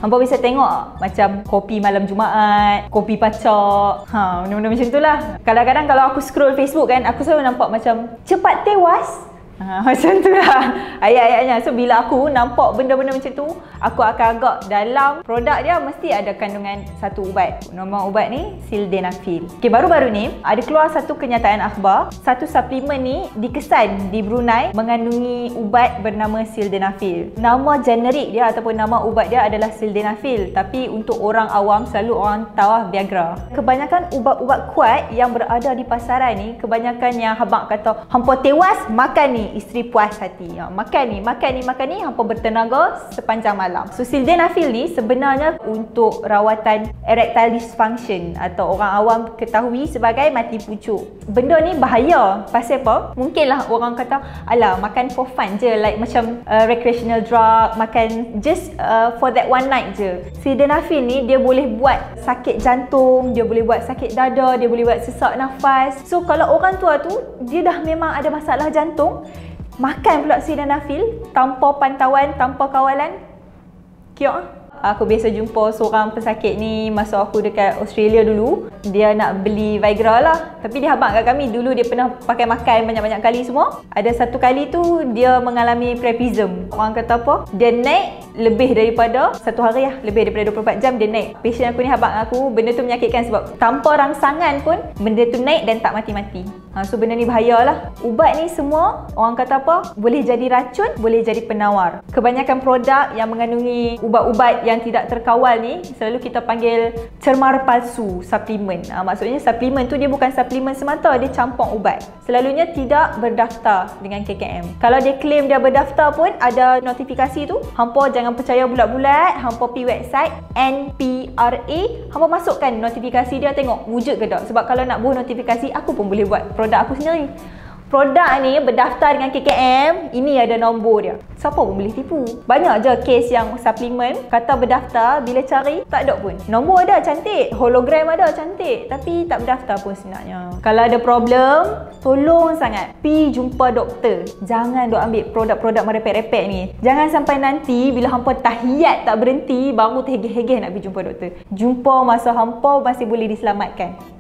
Hampa bisa tengok macam kopi malam Jumaat, kopi pacak, benda-benda macam tu lah. Kadang-kadang kalau aku scroll Facebook kan, aku selalu nampak macam cepat tewas, macam tu lah ayat-ayatnya. So bila aku nampak benda-benda macam tu, aku akan agak dalam produk dia mesti ada kandungan satu ubat. Nama ubat ni sildenafil. Okay, baru-baru ni ada keluar satu kenyataan akhbar, satu suplemen ni dikesan di Brunei mengandungi ubat bernama sildenafil. Nama generik dia ataupun nama ubat dia adalah sildenafil, tapi untuk orang awam selalu orang tahu Viagra. Kebanyakan ubat-ubat kuat yang berada di pasaran ni, kebanyakan yang habang kata hampa tewas makan ni, isteri puas hati. Makan ni, hampa bertenaga sepanjang malam. So sildenafil ni sebenarnya untuk rawatan erectile dysfunction atau orang awam ketahui sebagai mati pucuk. Benda ni bahaya. Pasal apa? Mungkinlah orang kata, alah makan for fun je, like macam recreational drug, makan just for that one night je. Sildenafil ni dia boleh buat sakit jantung, dia boleh buat sakit dada, dia boleh buat sesak nafas. So kalau orang tua tu dia dah memang ada masalah jantung, makan pula sildenafil tanpa pantauan, tanpa kawalan, kiok. Aku biasa jumpa seorang pesakit ni masa aku dekat Australia dulu. Dia nak beli Viagra lah, tapi dia habaq kat kami. Dulu dia pernah pakai makan banyak-banyak kali semua. Ada satu kali tu dia mengalami priapism. Orang kata apa? Dia naik lebih daripada satu hari lah, lebih daripada 24 jam dia naik. Patient aku ni habaq aku, benda tu menyakitkan sebab tanpa rangsangan pun benda tu naik dan tak mati-mati. So benda ni bahayalah. Ubat ni semua orang kata apa? Boleh jadi racun, boleh jadi penawar. Kebanyakan produk yang mengandungi ubat-ubat yang tidak terkawal ni selalu kita panggil cermar palsu suplemen. Maksudnya suplemen tu dia bukan suplemen semata, dia campur ubat. Selalunya tidak berdaftar dengan KKM. Kalau dia claim dia berdaftar pun ada notifikasi tu, hampa jangan percaya bulat-bulat. Hampa pergi website NPRA, hampa masukkan notifikasi dia, tengok wujud ke tak. Sebab kalau nak buat notifikasi, aku pun boleh buat produk aku sendiri. Produk ni berdaftar dengan KKM, ini ada nombor dia. Siapa pun boleh tipu. Banyak je kes yang suplemen kata berdaftar, bila cari tak ada pun. Nombor ada cantik, hologram ada cantik, tapi tak berdaftar pun sebenarnya. Kalau ada problem, tolong sangat pergi jumpa doktor. Jangan duk ambil produk-produk merepek-repek ni. Jangan sampai nanti bila hampa tahiyat tak berhenti baru terhegeh-hegeh nak pergi jumpa doktor. Jumpa masa hampa masih boleh diselamatkan.